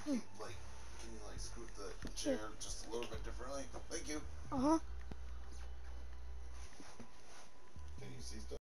Can you like scoot the chair just a little bit differently? Thank you. Uh-huh. Can you see stuff?